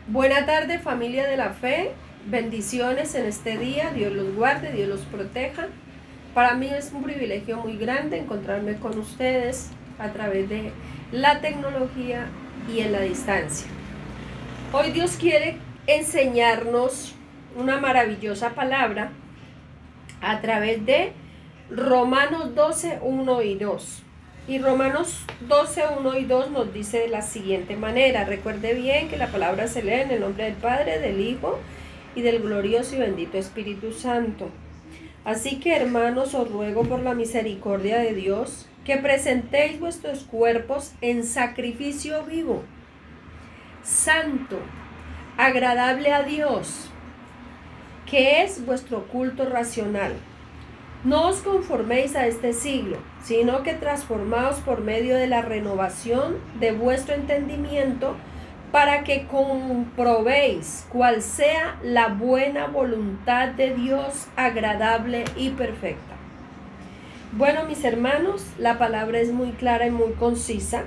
Buena tarde, familia de la fe. Bendiciones en este día. Dios los guarde, Dios los proteja. Para mí es un privilegio muy grande encontrarme con ustedes a través de la tecnología y en la distancia. Hoy Dios quiere enseñarnos una maravillosa palabra a través de Romanos 12, 1 y 2. Y Romanos 12, 1 y 2 nos dice de la siguiente manera. Recuerde bien que la palabra se lee en el nombre del Padre, del Hijo y del glorioso y bendito Espíritu Santo. Así que, hermanos, os ruego por la misericordia de Dios que presentéis vuestros cuerpos en sacrificio vivo, santo, agradable a Dios, que es vuestro culto racional. No os conforméis a este siglo, sino que transformaos por medio de la renovación de vuestro entendimiento, para que comprobéis cuál sea la buena voluntad de Dios, agradable y perfecta. Bueno, mis hermanos, la palabra es muy clara y muy concisa.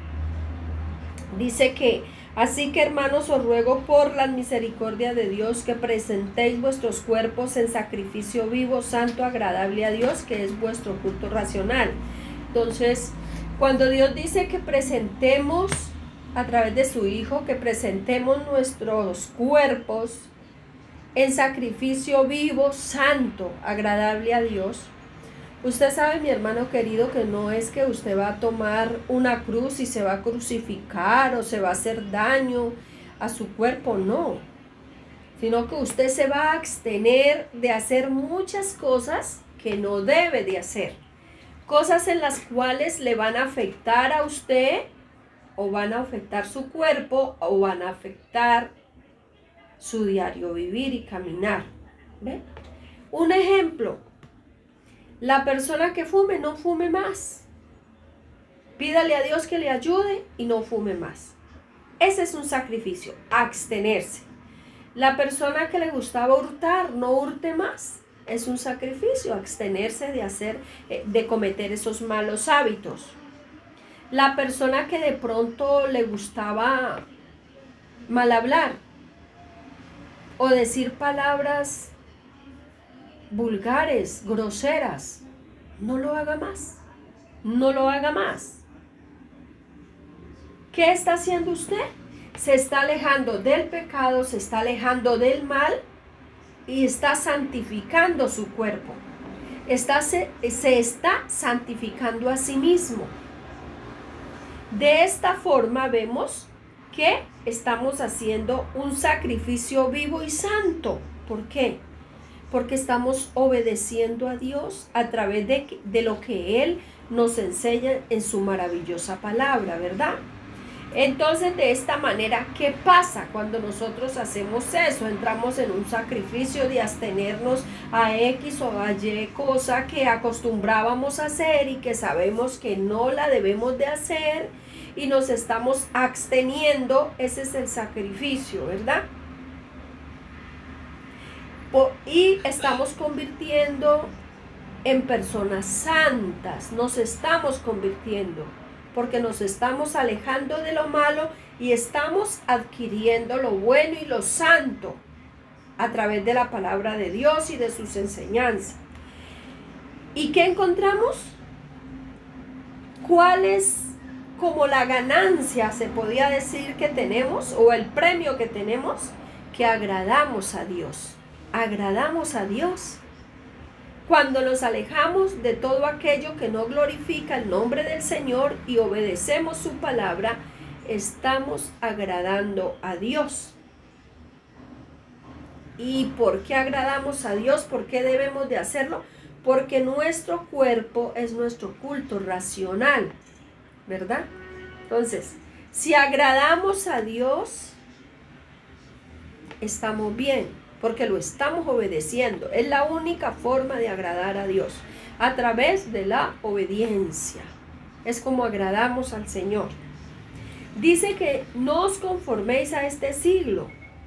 Dice que: así que, hermanos, os ruego por la misericordia de Dios que presentéis vuestros cuerpos en sacrificio vivo, santo, agradable a Dios, que es vuestro culto racional. Entonces, cuando Dios dice que presentemos a través de su Hijo, que presentemos nuestros cuerpos en sacrificio vivo, santo, agradable a Dios, usted sabe, mi hermano querido, que no es que usted va a tomar una cruz y se va a crucificar o se va a hacer daño a su cuerpo, no. Sino que usted se va a abstener de hacer muchas cosas que no debe de hacer. Cosas en las cuales le van a afectar a usted, o van a afectar su cuerpo, o van a afectar su diario vivir y caminar. ¿Ve? Un ejemplo. La persona que fume, no fume más. Pídale a Dios que le ayude y no fume más. Ese es un sacrificio, abstenerse. La persona que le gustaba hurtar, no hurte más. Es un sacrificio, abstenerse de cometer esos malos hábitos. La persona que de pronto le gustaba mal hablar o decir palabras vulgares, groseras, no lo haga más, no lo haga más. ¿Qué está haciendo usted? Se está alejando del pecado, se está alejando del mal y está santificando su cuerpo. Se está santificando a sí mismo. De esta forma vemos que estamos haciendo un sacrificio vivo y santo. ¿Por qué? Porque estamos obedeciendo a Dios a través de lo que Él nos enseña en su maravillosa palabra, ¿verdad? Entonces, de esta manera, ¿qué pasa cuando nosotros hacemos eso? Entramos en un sacrificio de abstenernos a X o a Y cosa que acostumbrábamos a hacer y que sabemos que no la debemos de hacer y nos estamos absteniendo. Ese es el sacrificio, ¿verdad? Y estamos convirtiendo en personas santas, nos estamos convirtiendo, porque nos estamos alejando de lo malo y estamos adquiriendo lo bueno y lo santo a través de la palabra de Dios y de sus enseñanzas. ¿Y qué encontramos? ¿Cuál es como la ganancia, se podía decir, que tenemos, o el premio que tenemos? Que agradamos a Dios. Agradamos a Dios. Cuando nos alejamos de todo aquello que no glorifica el nombre del Señor y obedecemos su palabra, estamos agradando a Dios. ¿Y por qué agradamos a Dios? ¿Por qué debemos de hacerlo? Porque nuestro cuerpo es nuestro culto racional, ¿verdad? Entonces, si agradamos a Dios, estamos bien, porque lo estamos obedeciendo. Es la única forma de agradar a Dios, a través de la obediencia. Es como agradamos al Señor. Dice que no os conforméis a este siglo,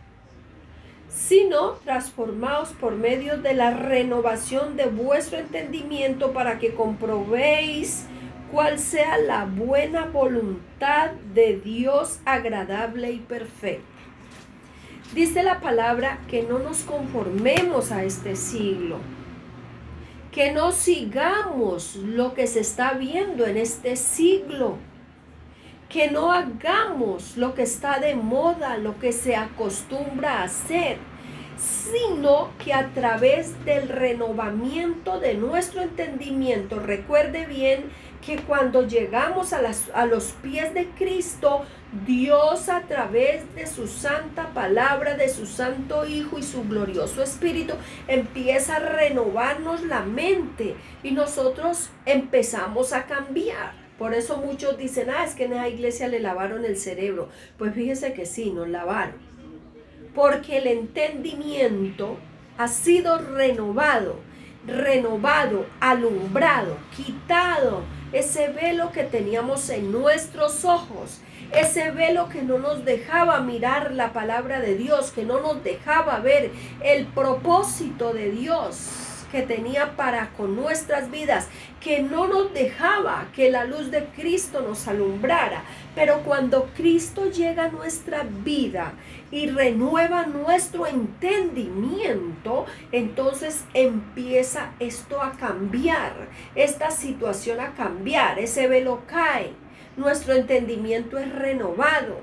sino transformaos por medio de la renovación de vuestro entendimiento, para que comprobéis cuál sea la buena voluntad de Dios, agradable y perfecta. Dice la palabra que no nos conformemos a este siglo, que no sigamos lo que se está viendo en este siglo, que no hagamos lo que está de moda, lo que se acostumbra a hacer, sino que a través del renovamiento de nuestro entendimiento, recuerde bien que cuando llegamos a los pies de Cristo, Dios a través de su santa palabra, de su santo Hijo y su glorioso Espíritu, empieza a renovarnos la mente y nosotros empezamos a cambiar. Por eso muchos dicen, es que en esa iglesia le lavaron el cerebro. Pues fíjese que sí, nos lavaron. Porque el entendimiento ha sido renovado, alumbrado, quitado ese velo que teníamos en nuestros ojos, ese velo que no nos dejaba mirar la palabra de Dios, que no nos dejaba ver el propósito de Dios que tenía para con nuestras vidas, que no nos dejaba que la luz de Cristo nos alumbrara. Pero cuando Cristo llega a nuestra vida y renueva nuestro entendimiento, entonces empieza esto a cambiar, esta situación a cambiar, ese velo cae, nuestro entendimiento es renovado,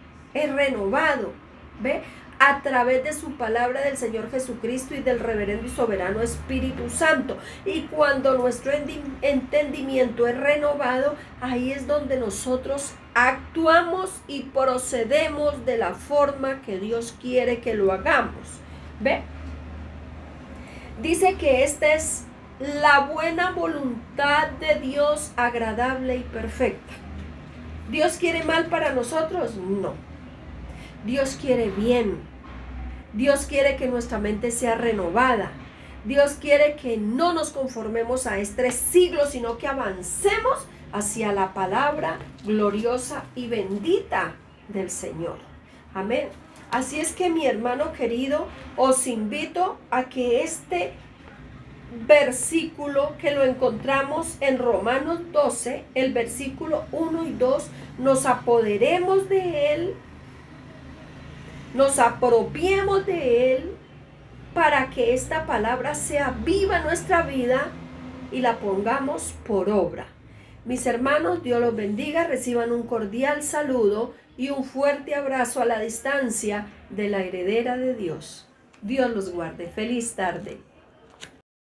¿ve? A través de su palabra del Señor Jesucristo y del reverendo y soberano Espíritu Santo. Y cuando nuestro entendimiento es renovado, ahí es donde nosotros actuamos y procedemos de la forma que Dios quiere que lo hagamos. ¿Ve? Dice que esta es la buena voluntad de Dios, agradable y perfecta. ¿Dios quiere mal para nosotros? No. Dios quiere bien. Dios quiere que nuestra mente sea renovada. Dios quiere que no nos conformemos a este siglo, sino que avancemos hacia la palabra gloriosa y bendita del Señor. Amén. Así es que, mi hermano querido, os invito a que este versículo que lo encontramos en Romanos 12, el versículo 1 y 2, nos apoderemos de él, nos apropiemos de él para que esta palabra sea viva en nuestra vida y la pongamos por obra. Mis hermanos, Dios los bendiga, reciban un cordial saludo y un fuerte abrazo a la distancia de la heredera de Dios. Dios los guarde. Feliz tarde.